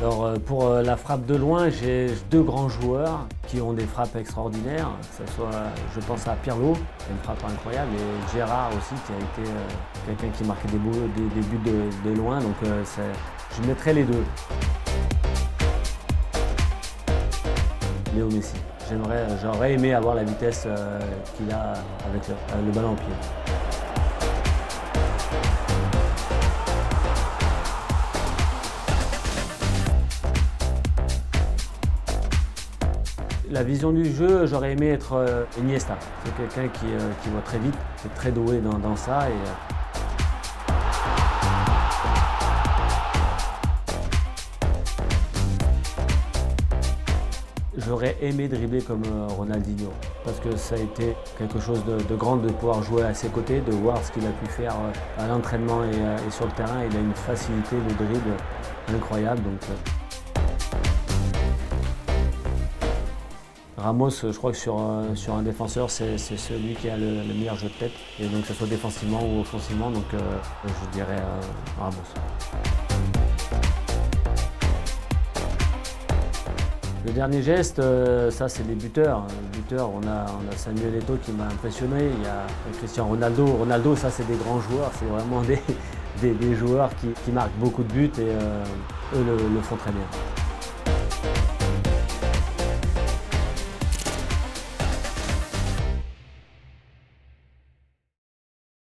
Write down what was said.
Pour la frappe de loin, j'ai deux grands joueurs qui ont des frappes extraordinaires. Que ce soit, je pense à Pirlo, qui a une frappe incroyable, et Gérard aussi, qui a été quelqu'un qui marquait des buts de loin. Donc je mettrais les deux. Léo Messi. J'aurais aimé avoir la vitesse qu'il a avec le ballon au pied. La vision du jeu, j'aurais aimé être Iniesta. C'est quelqu'un qui va très vite, qui est très doué dans ça. J'aurais aimé dribbler comme Ronaldinho, parce que ça a été quelque chose de grand de pouvoir jouer à ses côtés, de voir ce qu'il a pu faire à l'entraînement et sur le terrain. Il a une facilité de dribble incroyable. Ramos, je crois que sur un défenseur, c'est celui qui a le meilleur jeu de tête, et donc que ce soit défensivement ou offensivement, donc je dirais Ramos. Le dernier geste, ça c'est les buteurs. On a Samuel Eto'o qui m'a impressionné, il y a Cristiano Ronaldo. Ronaldo, ça c'est des grands joueurs, c'est vraiment des joueurs qui marquent beaucoup de buts, et eux le font très bien.